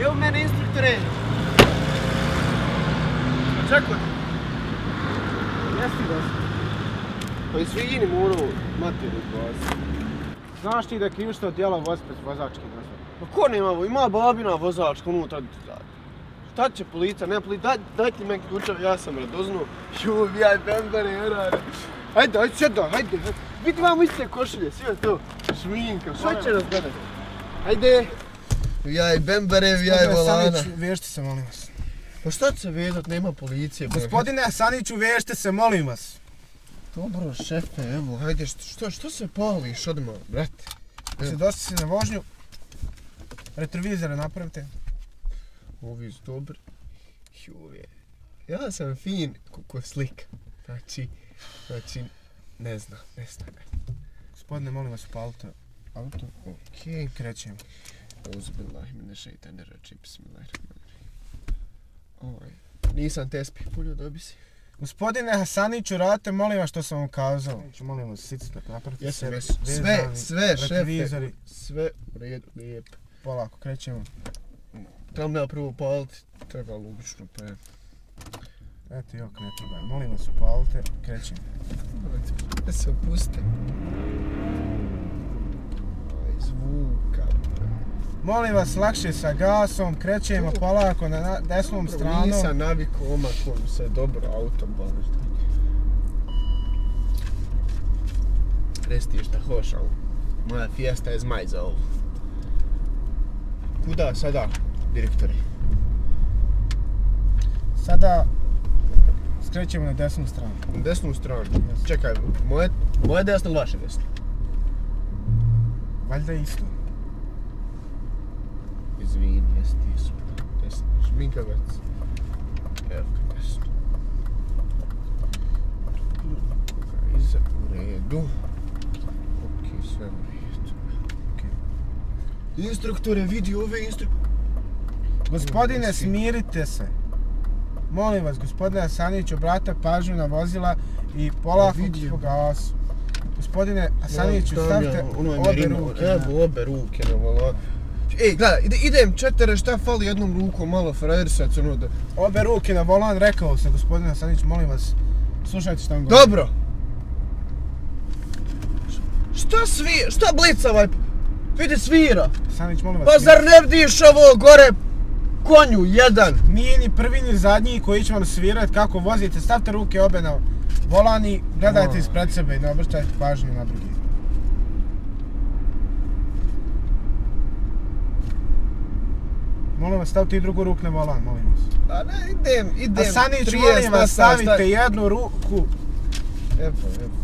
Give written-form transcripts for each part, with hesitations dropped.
Evo mene instruktore. Čekaj. Jesi došli? Pa izvini morao materiju vas. Znaš ti da je krivično djelo voz bez vozačke dozvole? Pa ko nema, ima babina vozačka unutra. Šta će policija, nema policija, daj ti meni ključev, ja sam radoznuo. Jaj, bembare, jerare. Hajde, sedaj, hajde. Vidi vamo iste košulje, sve to. Šminka, šta će nas gledati? Hajde. Jaj, bembare, jaj, volana. Sanić, vežite se, molim vas. Pa šta će se vezat, nema policije. Gospodine Saniću, vežite se, molim vas. Dobro, šefe, evo, hajde, što se pališ odmah, brate? Se dosta si na vožnju. Retrovizore napravite. Ovi su dobri. Juje. Ja sam fin ko slika. Znači, ne znam. Gospodine, molim vas, upalite auto. Okej. Krećemo. Uzbillahi mine šeitane racim, bismillahirrahmanirrahim. Nisam tespi, puljo dobi si. Gospodine Hasaniću, radite, molim vas što sam vam kazao. Molim vas, sicite, napravite sve, šefe. Sve u redu, lijepo. Polako, krećemo. Trebam ja prvo upaliti, treba logično, pa je. Eto, jok, ne treba. Molim vas, upalite, krećemo. Da se opuste. Zvuka. Molim vas, lakše sa gasom, krećemo polako na desnom stranom. Nisam navikao omakom se dobro auto baviš. Resti šta hoš, ali moja Fiesta je zmaj za ovo. Kuda sada, direktore? Sada skrećemo na desnu stranu. Na desnu stranu? Čekaj, moje desno ili vaše desno? Valjda isto. Izvini, jesi ti su. Desno, šminkavac. Evo ga desno. Iza, u redu. Okej, sve u redu. Instruktore, vidi ove instruktore. Gospodine, smirite se. Molim vas, gospodine Asanić, obratite pažnju na vozila i polako po gasu. Gospodine Asaniću, stavite obe ruke. Evo obe ruke na volanu. Ej, gledaj, idem četiri, šta fali jednom rukom, malo frajersac, ono da... Obe ruke na volan, rekao sam, gospodine Asanić, molim vas, slušajte šta vam govorim. Dobro! Šta blica ovaj? Vidi svira! Asanić, molim vas... Pa zar ne vidiš ovo gore konju, jedan? Nije ni prvi ni zadnji koji će vam svirati kako vozite, stavite ruke obe na volan i gledajte ispred sebe i ne obraćajte pažnju na drugi. Molim vas, stavite i drugu ruku na volan, molim vas. A ne, idem. Asanić, molim vas, stavite jednu ruku. Evo.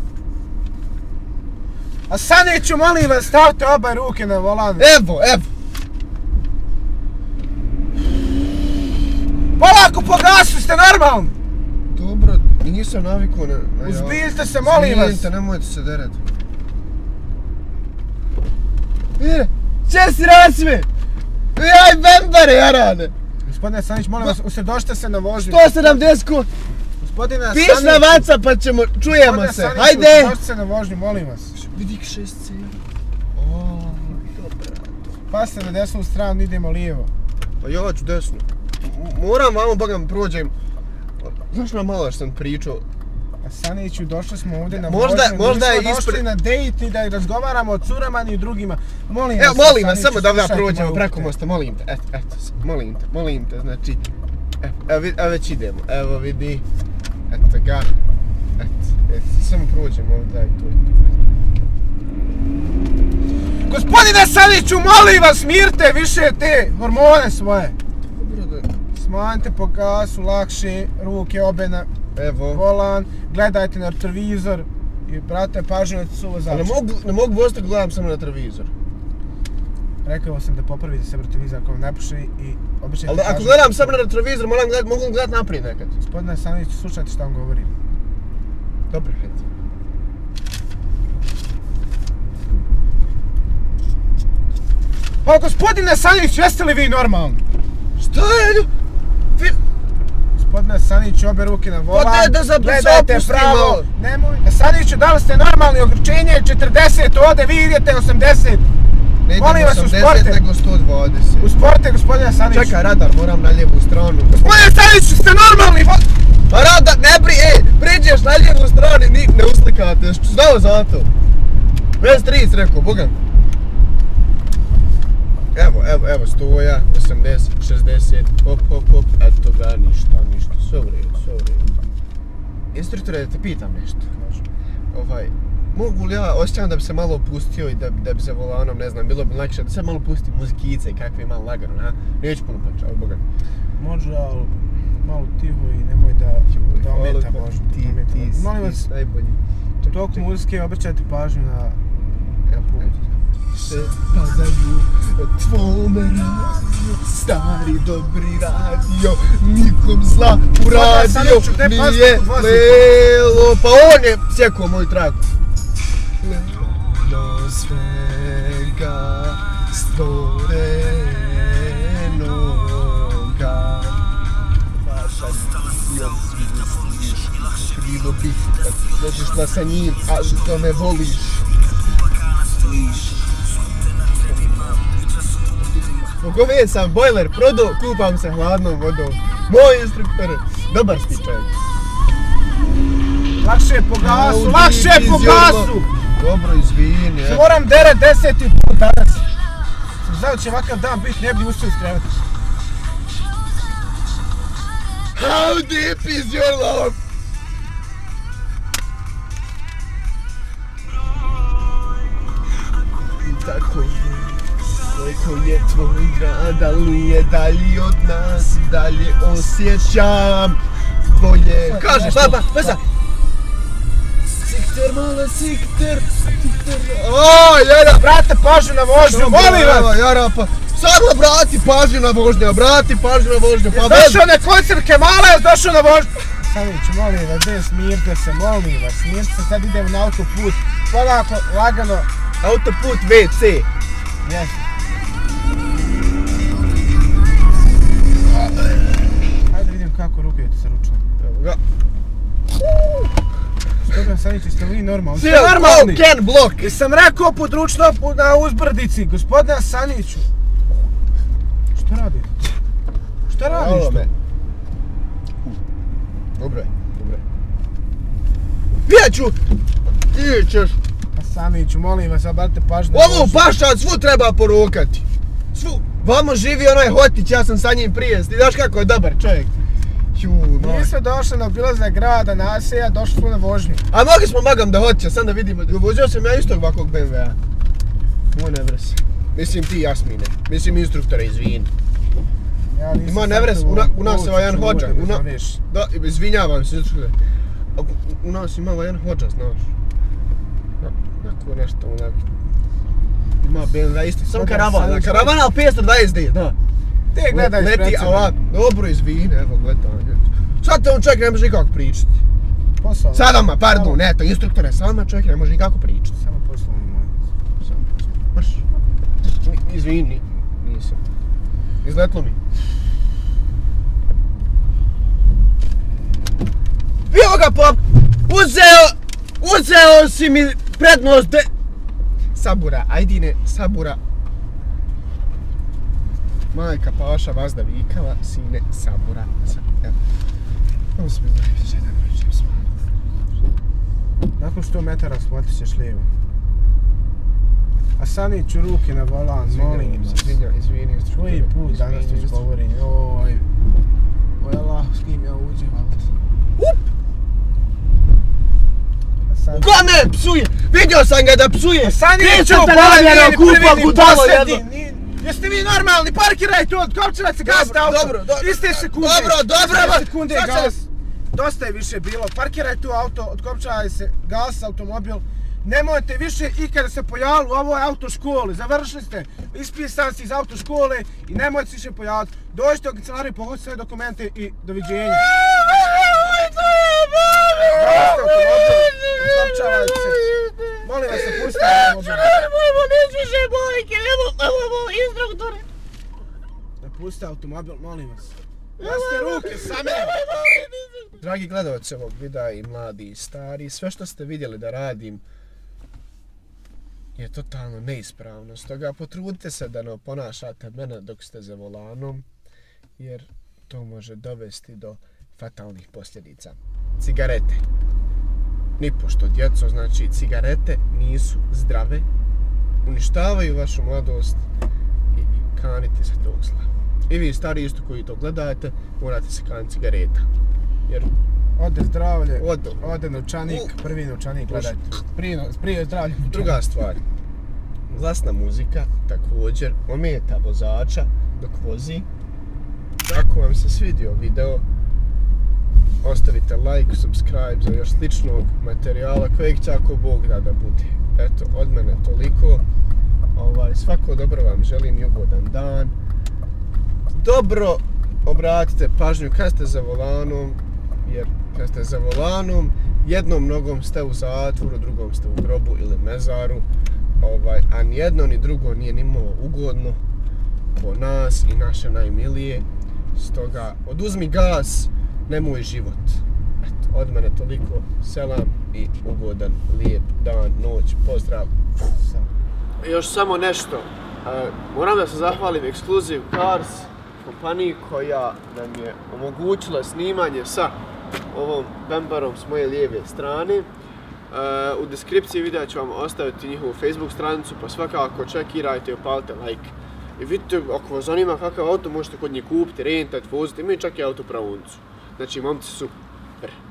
Asaniću, molim vas, stavite oba ruke na volan. Evo. Polako po gasu, ste normalni? Dobro, nisam navikao na... Uzbiljte se, molim vas. Izvinite, nemojte se derati. Če si rasme? Jaj, bembare, jarane! Gospodine Asanić, molim vas, usredočite se na vožnju. 170 kun! Gospodine Asanić... Piš na vaca pa čujemo se, hajde! Gospodine Asanić, usredočite se na vožnju, molim vas. Vidi 6 C. Dobro. Pasite na desnu stranu, idemo lijevo. Pa ja ću desno. Moram vamo, bogam, prođem. Znaš na malo što sam pričao? Asaniću, došli smo ovdje na vožnju. Možda je ispred... došli na dejt i da razgovaramo o curama i drugima. Molim vas, evo, molim vas, samo da prođemo preko mosta, molim te. Eto, molim te, znači... Evo već idemo, evo vidi. Eto ga. Eto, samo prođemo ovdje, daj, to je to. Gospodine Asaniću, molim vas, smirte više te hormone svoje. Dobro da... Smanjite po gasu, lakše, ruke obe na volan, gledajte na retrovizor i brate pažnju na suvozača. Ne mogu voziti, gledam samo na retrovizor. Rekao sam da popravite se retrovizor ako vam ne puši i običajte pažnju. Ali ako gledam samo na retrovizor, mogu gledati naprijed nekad. Gospodine Asaniću, slušajte šta vam govorim. Dobro, hajde. Pa gospodine Asanić, jeste li vi normalni? Šta je? Gospodine Asanić, obe ruke na volan, gledajte pravo. Nemoj. Asaniću, da li ste normalni? Ograničenje je 40, ovdje vi idete 80. Ne idem 80 nego 120. Usporite, gospodine Sanić. Čekaj, radar, moram na lijevu stranu. Gospodine Sanić, ste normalni! Pa radar, ne priđeš na lijevu stranu i ne uslikate. Znao za to. Bez 30 rekao, boga. Evo, stoja, 80, 60, hop, eto ga, ništa, sve u redu. Instruktore, da te pitam nešto. Mogu li ja, osjećam da bi se malo opustio i da bi se volanom, ne znam, bilo bi lakše da se malo pusti muzikice i kakve imam lagano, ha? Neću puno pričati, boga. Može, ali malo tiho i nemoj da ometa možda. Ti si najbolji. Toliko muzike, obraćajte pažnju na put. Se padaju tvome radio, stari dobri radio, nikom zla uradio, nije lelo, pa on je sjekao moj trak. Lelo svega stvorenoga, vaša misliš, krivo bi kad dođeš sa njim, a što me voliš. Pogove sam bojler prodao, kupam se hladnom vodom. Moj instruktor, dobar si čovjek. Lakše po gasu! Dobro, izvini. Se moram dere 10. put danas. Sam znao će ovakav dan biti, ne bi uspio iskrevati. How deep is your love? Tako koliko je tvoj grad, ali je dalje od nas, dalje osjećam tvoje... Kažeš, pa sad! Sikter, mala sikter... Oj, Jara! Brate, pažnju na vožnju, molim vas! Evo, Jara, pa... Sad brati pažnju na vožnju, pa... Došao na koncert Kemala, je došao na vožnju! Sanić, molim vas, smirite se, sad idemo na autoput, polako, lagano. Autoput WC. Jesi. Hajde vidim kako rukujete sa ručnom. Evo ga. Što ga Sanić, jeste li normalni? Ste normalni? Ken blok. Jesam rekao pod ručno na uzbrdici, gospodina Saniću. Što radite? Šta radiš to? Dobro je. Vijeću! Ti ćeš. Saniću, molim vas, obratite pažnju. Ovu pašad svu treba porukati. Svu. Vamo živi onaj Hotić, ja sam sa njim prije. Ti znaš kako je dobar čovjek. Mi smo došli na obilazak grada, naselja, došli smo na vožnju. A mogli smo magam da Hotića, sam da vidimo. Vozio sam ja istog ovakvog BMW-a. Moj ne vres. Mislim ti Jasmine. Mislim instruktore, izvini. Ima ne vres, u nas je jedan hođa. Da, izvinjavam se, u nas ima jedan hođa, znaš. Nako nešto onako. Ima BMW isto, sam karavana, ali 520D, da. Te gledaj ispred sebe. Leti, a dobro izvini, evo gledaj. Sad te on čovjek ne može nikako pričati. Poslovno. Sadama, pardon, eto, instruktore, sadama čovjek ne može nikako pričati. Samo poslovno, molim. Samo poslovno, marš. Izvini, nisam. Izletlo mi. Evo ga pop! Uzeo si mi prednost Sabura, ajdine, Sabura. Majka paša vazda vikala, sine Sabura. Ovo se mi najviše da pričam s vama. Nakon 100 metara shvatit ćeš lijevo. A Saniću ruke na volan, molim vas. Izvini. Koji put danas ti izgovorim, oj. Oj Allah, s kim ja uđem, Ko me psuje? Vidio sam ga da psuje! Saniću, jeste vi normalni? Parkirajte od Kopčevaca, gasite auto! Iste sekunde! Sekunde gas! Dosta je više bilo, parkirajte tu auto, od Kopčevaca gas automobil. Nemojte više ikada se pojavili u ovoj autoškoli, završili ste, ispisan si iz autoškole i nemojte se više pojaviti. Dođite u kancelariju, pohodite sve dokumente i doviđenja. Molim vas se pustite automobil. Da pustite automobil, molim vas. Pustite ruke same. Dragi gledalci ovog videa i mladi i stari, sve što ste vidjeli da radim je totalno neispravno. Stoga potrudite se da ne ponašate mene dok ste za volanom, jer to može dovesti do fatalnih posljedica. Cigarete. Nipošto, djeco, znači cigarete nisu zdrave, uništavaju vašu mladost i kanite se tog zla. I vi stari isto koji to gledajte, morate se kaniti cigareta. Jer ode zdravlje, ode novčanik, prvi novčanik gledajte. Prije zdravlje. Druga stvar, glasna muzika također ometa vozača dok vozi. Ako vam se svidio video, ostavite like, subscribe za još sličnog materijala kojeg će ako Bog da bude. Eto, od mene toliko. Svako dobro vam želim i ugodan dan. Dobro obratite pažnju kad ste za volanom, jer kad ste za volanom, jednom nogom ste u zatvoru, drugom ste u grobu ili mezaru, a ni jedno ni drugo nije nimalo ugodno po nas i naše najmilije. Stoga, oduzmi gas, nemoj život. Eto, od mene toliko, selam i ugodan, lijep dan, noć, pozdrav. Još samo nešto, moram da se zahvalim Exclusive Cars, kompaniji koja nam je omogućila snimanje sa ovom bembarom s moje lijeve strane. U deskripciji videa ću vam ostaviti njihovu Facebook stranicu, pa svakako čekirajte i upalite like. I vidite, ako vas zanima kakav auto, možete kod njih kupiti, rentati, voziti, imaju čak i autopravnicu. Znači, momci su super.